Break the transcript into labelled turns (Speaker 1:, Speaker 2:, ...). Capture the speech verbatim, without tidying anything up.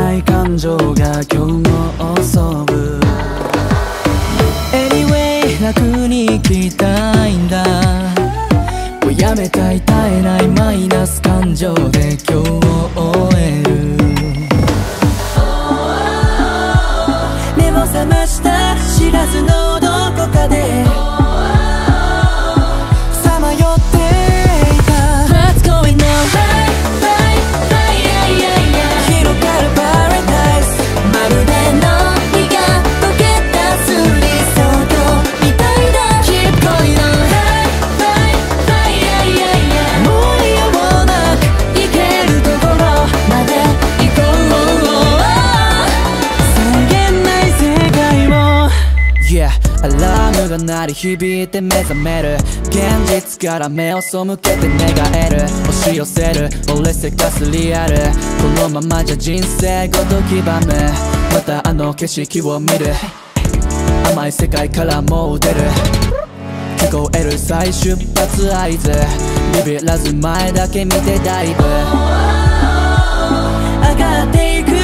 Speaker 1: ない感情が今日も襲う Anyway 楽に生きたいんだもうやめたい絶えないマイナス感情で今日を終える目を覚ました知らずのどこかでさまよっていた What's going on? Right, right, right 広がるパラダイスまるで何が溶けたスリソードみたいだ Keep going on Right, right, right もうやもなく行けるところまで行こう際限ない世界を Yeahアラームが鳴り響いて目覚める現実から目を背けて寝返る押し寄せる俺せかすリアルこのままじゃ人生ごと黄ばむまたあの景色を見る甘い世界からもう出る聞こえる再出発合図ビビらず前だけ見てダイブ上がっていく